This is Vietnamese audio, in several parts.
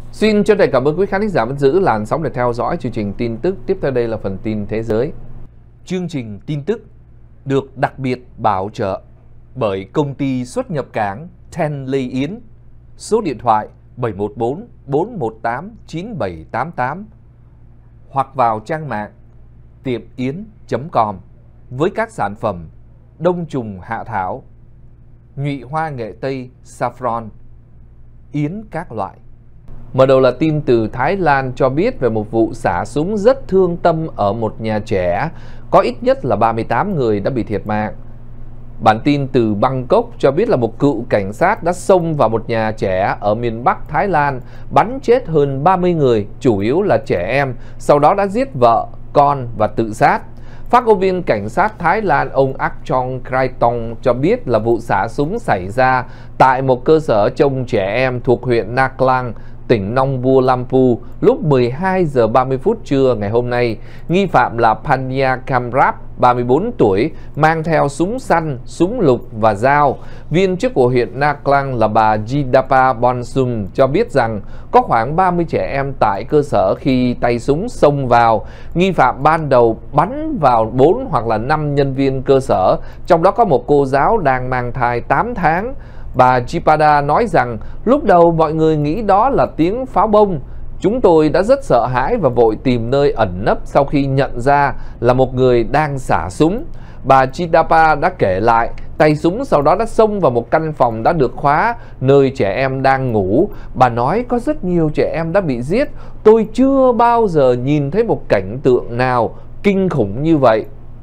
Xin chân thành cảm ơn quý khán thính giả vẫn giữ làn sóng để theo dõi chương trình tin tức. Tiếp theo đây là phần tin thế giới. Chương trình tin tức được đặc biệt bảo trợ bởi công ty xuất nhập cảng Ten Lê Yến. Số điện thoại 714 418 9788 hoặc vào trang mạng tiệpyến.com với các sản phẩm đông trùng hạ thảo, nhụy hoa nghệ tây, saffron, yến các loại. Mở đầu là tin từ Thái Lan cho biết về một vụ xả súng rất thương tâm ở một nhà trẻ, có ít nhất là 38 người đã bị thiệt mạng. Bản tin từ Bangkok cho biết là một cựu cảnh sát đã xông vào một nhà trẻ ở miền Bắc Thái Lan, bắn chết hơn 30 người, chủ yếu là trẻ em, sau đó đã giết vợ, con và tự sát. Phát ngôn viên cảnh sát Thái Lan ông Akchong Kraitong cho biết là vụ xả súng xảy ra tại một cơ sở trông trẻ em thuộc huyện Naklang, tỉnh Nong Bua Lampu lúc 12 giờ 30 phút trưa ngày hôm nay. Nghi phạm là Panya Kamrap, 34 tuổi, mang theo súng săn, súng lục và dao. Viên chức của huyện Naklang là bà Jidapa Bonsum cho biết rằng có khoảng 30 trẻ em tại cơ sở khi tay súng xông vào. Nghi phạm ban đầu bắn vào 4 hoặc là 5 nhân viên cơ sở, trong đó có một cô giáo đang mang thai 8 tháng. Bà Chipada nói rằng lúc đầu mọi người nghĩ đó là tiếng pháo bông. Chúng tôi đã rất sợ hãi và vội tìm nơi ẩn nấp sau khi nhận ra là một người đang xả súng. Bà Chidapa đã kể lại, tay súng sau đó đã xông vào một căn phòng đã được khóa, nơi trẻ em đang ngủ. Bà nói có rất nhiều trẻ em đã bị giết. Tôi chưa bao giờ nhìn thấy một cảnh tượng nào kinh khủng như vậy.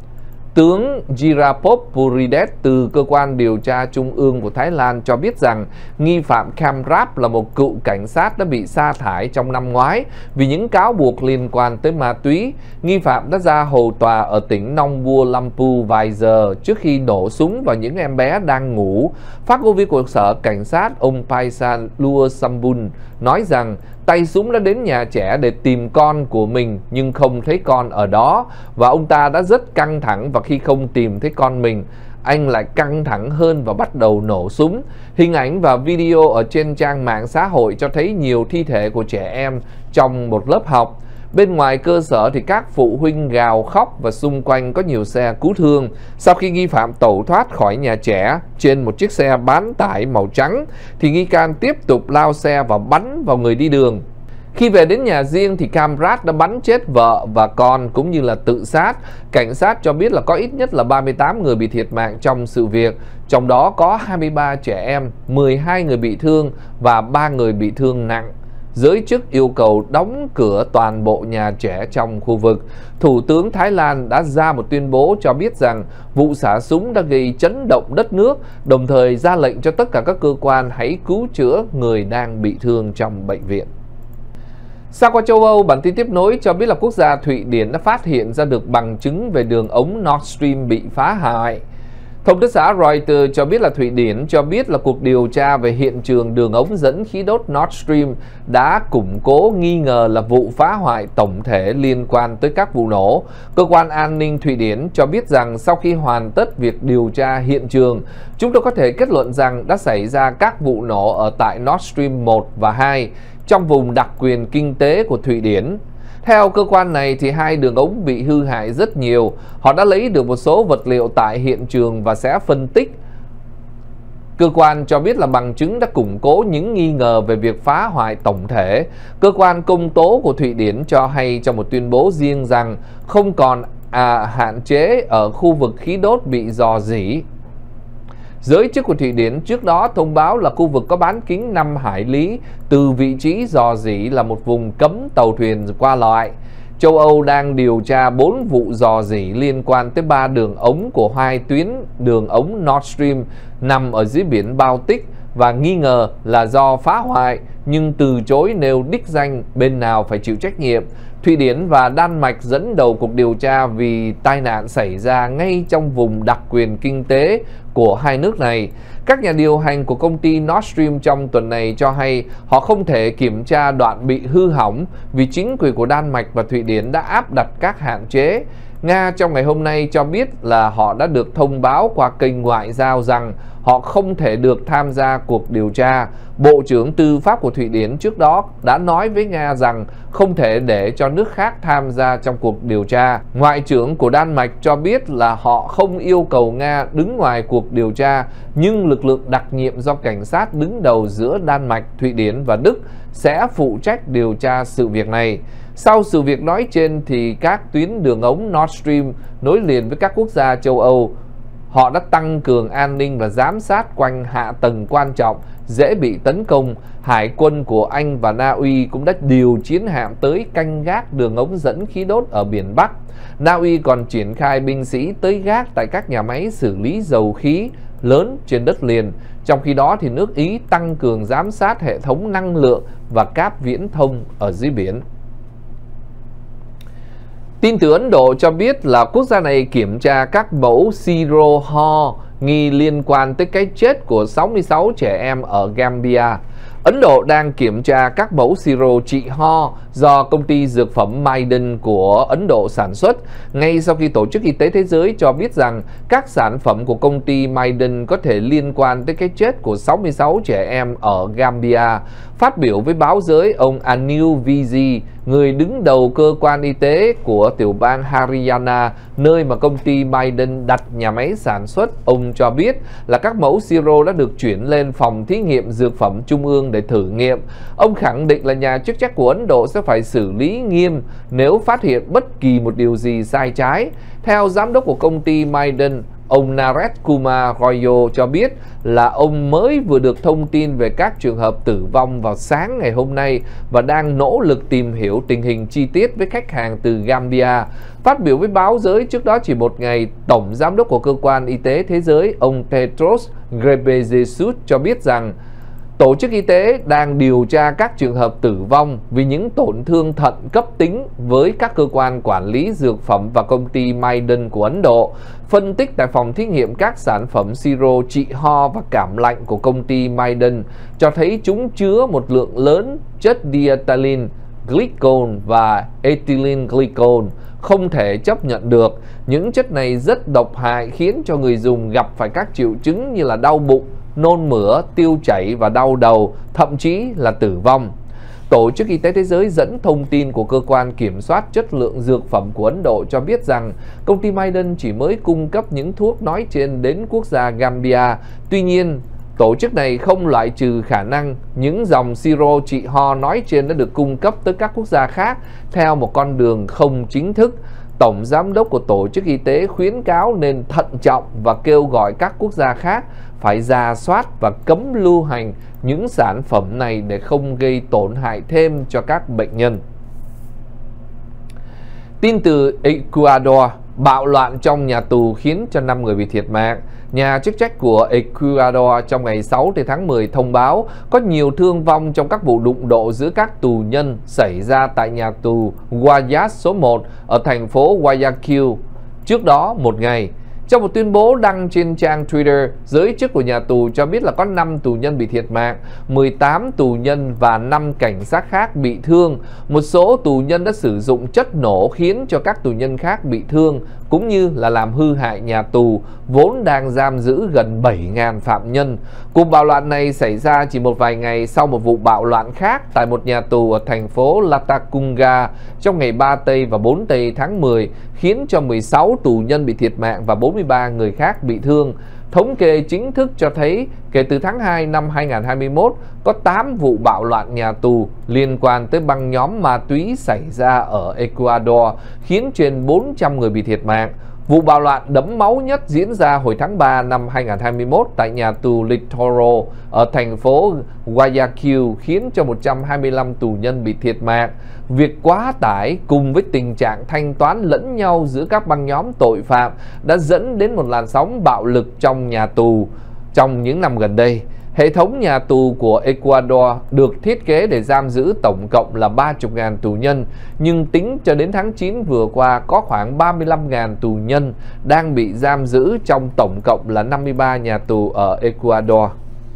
Tướng Jirapop Puridet từ cơ quan điều tra trung ương của Thái Lan cho biết rằng nghi phạm Kamrap là một cựu cảnh sát đã bị sa thải trong năm ngoái vì những cáo buộc liên quan tới ma túy. Nghi phạm đã ra hầu tòa ở tỉnh Nong Bua Lampu vài giờ trước khi nổ súng vào những em bé đang ngủ. Phát ngôn viên của sở cảnh sát ông Paisan Luosambun nói rằng tay súng đã đến nhà trẻ để tìm con của mình nhưng không thấy con ở đó, và ông ta đã rất căng thẳng, và khi không tìm thấy con mình, anh lại căng thẳng hơn và bắt đầu nổ súng. Hình ảnh và video ở trên trang mạng xã hội cho thấy nhiều thi thể của trẻ em trong một lớp học. Bên ngoài cơ sở thì các phụ huynh gào khóc và xung quanh có nhiều xe cứu thương. Sau khi nghi phạm tẩu thoát khỏi nhà trẻ trên một chiếc xe bán tải màu trắng thì nghi can tiếp tục lao xe và bắn vào người đi đường. Khi về đến nhà riêng thì Kamrat đã bắn chết vợ và con cũng như là tự sát. Cảnh sát cho biết là có ít nhất là 38 người bị thiệt mạng trong sự việc, trong đó có 23 trẻ em, 12 người bị thương và 3 người bị thương nặng. Giới chức yêu cầu đóng cửa toàn bộ nhà trẻ trong khu vực. Thủ tướng Thái Lan đã ra một tuyên bố cho biết rằng vụ xả súng đã gây chấn động đất nước, đồng thời ra lệnh cho tất cả các cơ quan hãy cứu chữa người đang bị thương trong bệnh viện. Xa qua châu Âu, bản tin tiếp nối cho biết là quốc gia Thụy Điển đã phát hiện ra được bằng chứng về đường ống Nord Stream bị phá hại. Thông tấn xã Reuters cho biết là Thụy Điển cho biết là cuộc điều tra về hiện trường đường ống dẫn khí đốt Nord Stream đã củng cố nghi ngờ là vụ phá hoại tổng thể liên quan tới các vụ nổ. Cơ quan an ninh Thụy Điển cho biết rằng sau khi hoàn tất việc điều tra hiện trường, chúng tôi có thể kết luận rằng đã xảy ra các vụ nổ ở tại Nord Stream 1 và 2 trong vùng đặc quyền kinh tế của Thụy Điển. Theo cơ quan này thì hai đường ống bị hư hại rất nhiều. Họ đã lấy được một số vật liệu tại hiện trường và sẽ phân tích. Cơ quan cho biết là bằng chứng đã củng cố những nghi ngờ về việc phá hoại tổng thể. Cơ quan công tố của Thụy Điển cho hay trong một tuyên bố riêng rằng không còn hạn chế ở khu vực khí đốt bị rò rỉ. Giới chức của Thụy Điển trước đó thông báo là khu vực có bán kính 5 hải lý từ vị trí rò rỉ là một vùng cấm tàu thuyền qua lại. Châu Âu đang điều tra 4 vụ rò rỉ liên quan tới 3 đường ống của 2 tuyến đường ống Nord Stream nằm ở dưới biển Baltic và nghi ngờ là do phá hoại, nhưng từ chối nêu đích danh bên nào phải chịu trách nhiệm. Thụy Điển và Đan Mạch dẫn đầu cuộc điều tra vì tai nạn xảy ra ngay trong vùng đặc quyền kinh tế của hai nước này. Các nhà điều hành của công ty Nord Stream trong tuần này cho hay họ không thể kiểm tra đoạn bị hư hỏng vì chính quyền của Đan Mạch và Thụy Điển đã áp đặt các hạn chế. Nga trong ngày hôm nay cho biết là họ đã được thông báo qua kênh ngoại giao rằng họ không thể được tham gia cuộc điều tra. Bộ trưởng Tư pháp của Thụy Điển trước đó đã nói với Nga rằng không thể để cho nước khác tham gia trong cuộc điều tra. Ngoại trưởng của Đan Mạch cho biết là họ không yêu cầu Nga đứng ngoài cuộc điều tra, nhưng lực lượng đặc nhiệm do cảnh sát đứng đầu giữa Đan Mạch, Thụy Điển và Đức sẽ phụ trách điều tra sự việc này. Sau sự việc nói trên thì các tuyến đường ống Nord Stream nối liền với các quốc gia châu Âu, họ đã tăng cường an ninh và giám sát quanh hạ tầng quan trọng, dễ bị tấn công. Hải quân của Anh và Na Uy cũng đã điều chiến hạm tới canh gác đường ống dẫn khí đốt ở biển Bắc. Na Uy còn triển khai binh sĩ tới gác tại các nhà máy xử lý dầu khí lớn trên đất liền. Trong khi đó thì nước Ý tăng cường giám sát hệ thống năng lượng và cáp viễn thông ở dưới biển. Tin từ Ấn Độ cho biết là quốc gia này kiểm tra các mẫu siro ho nghi liên quan tới cái chết của 66 trẻ em ở Gambia. Ấn Độ đang kiểm tra các mẫu siro trị ho do công ty dược phẩm Maiden của Ấn Độ sản xuất, ngay sau khi Tổ chức Y tế Thế giới cho biết rằng các sản phẩm của công ty Maiden có thể liên quan tới cái chết của 66 trẻ em ở Gambia. Phát biểu với báo giới, ông Anil Vizi, người đứng đầu cơ quan y tế của tiểu bang Haryana, nơi mà công ty Maiden đặt nhà máy sản xuất, ông cho biết là các mẫu siro đã được chuyển lên phòng thí nghiệm dược phẩm trung ương để thử nghiệm. Ông khẳng định là nhà chức trách của Ấn Độ sẽ phải xử lý nghiêm nếu phát hiện bất kỳ một điều gì sai trái. Theo giám đốc của công ty Maiden, ông Naresh Kumar Royo cho biết là ông mới vừa được thông tin về các trường hợp tử vong vào sáng ngày hôm nay và đang nỗ lực tìm hiểu tình hình chi tiết với khách hàng từ Gambia. Phát biểu với báo giới trước đó chỉ một ngày, Tổng Giám đốc của Cơ quan Y tế Thế giới, ông Tedros Ghebreyesus cho biết rằng Tổ chức Y tế đang điều tra các trường hợp tử vong vì những tổn thương thận cấp tính với các cơ quan quản lý dược phẩm và công ty Maiden của Ấn Độ. Phân tích tại phòng thí nghiệm các sản phẩm siro trị ho và cảm lạnh của công ty Maiden cho thấy chúng chứa một lượng lớn chất diethylene glycol và ethylene glycol không thể chấp nhận được. Những chất này rất độc hại, khiến cho người dùng gặp phải các triệu chứng như là đau bụng, nôn mửa, tiêu chảy và đau đầu, thậm chí là tử vong. Tổ chức Y tế Thế giới dẫn thông tin của Cơ quan Kiểm soát Chất lượng Dược phẩm của Ấn Độ cho biết rằng công ty Maiden chỉ mới cung cấp những thuốc nói trên đến quốc gia Gambia. Tuy nhiên, tổ chức này không loại trừ khả năng những dòng siro trị ho nói trên đã được cung cấp tới các quốc gia khác theo một con đường không chính thức. Tổng Giám đốc của Tổ chức Y tế khuyến cáo nên thận trọng và kêu gọi các quốc gia khác phải rà soát và cấm lưu hành những sản phẩm này để không gây tổn hại thêm cho các bệnh nhân. Tin từ Ecuador, bạo loạn trong nhà tù khiến cho 5 người bị thiệt mạng. Nhà chức trách của Ecuador trong ngày 6 tháng 10 thông báo có nhiều thương vong trong các vụ đụng độ giữa các tù nhân xảy ra tại nhà tù Guayas số 1 ở thành phố Guayaquil trước đó một ngày. Trong một tuyên bố đăng trên trang Twitter, giới chức của nhà tù cho biết là có 5 tù nhân bị thiệt mạng, 18 tù nhân và 5 cảnh sát khác bị thương. Một số tù nhân đã sử dụng chất nổ khiến cho các tù nhân khác bị thương, cũng như là làm hư hại nhà tù, vốn đang giam giữ gần 7.000 phạm nhân. Cuộc bạo loạn này xảy ra chỉ một vài ngày sau một vụ bạo loạn khác tại một nhà tù ở thành phố Latacunga trong ngày 3 tây và 4 tây tháng 10, khiến cho 16 tù nhân bị thiệt mạng và 43 người khác bị thương. Thống kê chính thức cho thấy kể từ tháng 2 năm 2021, có 8 vụ bạo loạn nhà tù liên quan tới băng nhóm ma túy xảy ra ở Ecuador, khiến trên 400 người bị thiệt mạng. Vụ bạo loạn đẫm máu nhất diễn ra hồi tháng 3 năm 2021 tại nhà tù Litoro ở thành phố Guayaquil, khiến cho 125 tù nhân bị thiệt mạng. Việc quá tải cùng với tình trạng thanh toán lẫn nhau giữa các băng nhóm tội phạm đã dẫn đến một làn sóng bạo lực trong nhà tù trong những năm gần đây. Hệ thống nhà tù của Ecuador được thiết kế để giam giữ tổng cộng là 30.000 tù nhân, nhưng tính cho đến tháng 9 vừa qua có khoảng 35.000 tù nhân đang bị giam giữ trong tổng cộng là 53 nhà tù ở Ecuador.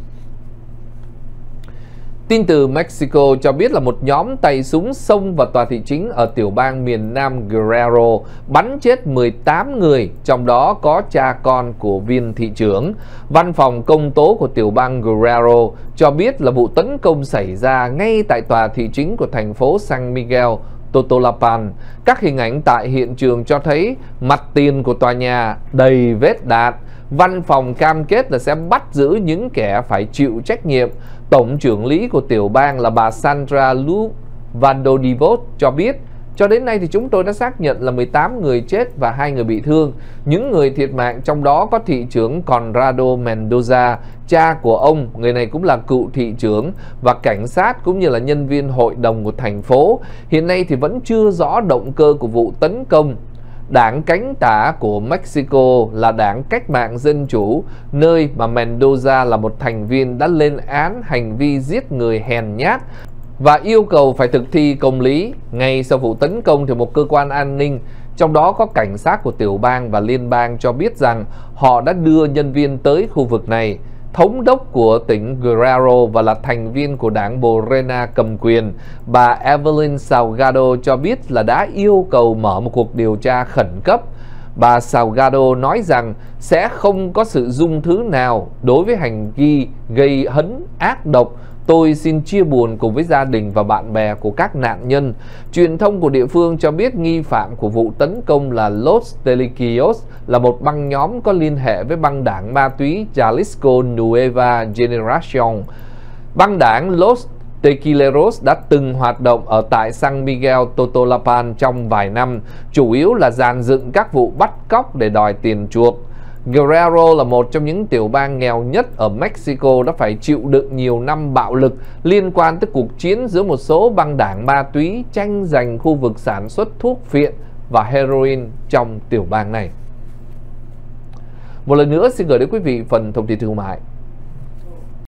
Tin từ Mexico cho biết là một nhóm tay súng xông vào tòa thị chính ở tiểu bang miền Nam Guerrero, bắn chết 18 người, trong đó có cha con của viên thị trưởng. Văn phòng công tố của tiểu bang Guerrero cho biết là vụ tấn công xảy ra ngay tại tòa thị chính của thành phố San Miguel Totolapan. Các hình ảnh tại hiện trường cho thấy mặt tiền của tòa nhà đầy vết đạn. Văn phòng cam kết là sẽ bắt giữ những kẻ phải chịu trách nhiệm. Tổng trưởng lý của tiểu bang là bà Sandra Luvandodivos cho biết, cho đến nay thì chúng tôi đã xác nhận là 18 người chết và 2 người bị thương. Những người thiệt mạng trong đó có thị trưởng Conrado Mendoza, cha của ông, người này cũng là cựu thị trưởng, và cảnh sát cũng như là nhân viên hội đồng của thành phố. Hiện nay thì vẫn chưa rõ động cơ của vụ tấn công. Đảng cánh tả của Mexico là Đảng Cách mạng Dân Chủ, nơi mà Mendoza là một thành viên, đã lên án hành vi giết người hèn nhát và yêu cầu phải thực thi công lý. Ngay sau vụ tấn công thì một cơ quan an ninh, trong đó có cảnh sát của tiểu bang và liên bang, cho biết rằng họ đã đưa nhân viên tới khu vực này. Thống đốc của tỉnh Guerrero và là thành viên của đảng Morena cầm quyền, bà Evelyn Salgado cho biết là đã yêu cầu mở một cuộc điều tra khẩn cấp. Bà Salgado nói rằng sẽ không có sự dung thứ nào đối với hành vi gây hấn ác độc. Tôi xin chia buồn cùng với gia đình và bạn bè của các nạn nhân. Truyền thông của địa phương cho biết nghi phạm của vụ tấn công là Los Tequillos, là một băng nhóm có liên hệ với băng đảng ma túy Jalisco Nueva Generación. Băng đảng Los Tequileros đã từng hoạt động ở tại San Miguel Totolapan trong vài năm, chủ yếu là dàn dựng các vụ bắt cóc để đòi tiền chuộc. Guerrero là một trong những tiểu bang nghèo nhất ở Mexico, đã phải chịu đựng nhiều năm bạo lực liên quan tới cuộc chiến giữa một số băng đảng ma túy tranh giành khu vực sản xuất thuốc phiện và heroin trong tiểu bang này. Một lần nữa xin gửi đến quý vị phần thông tin thương mại.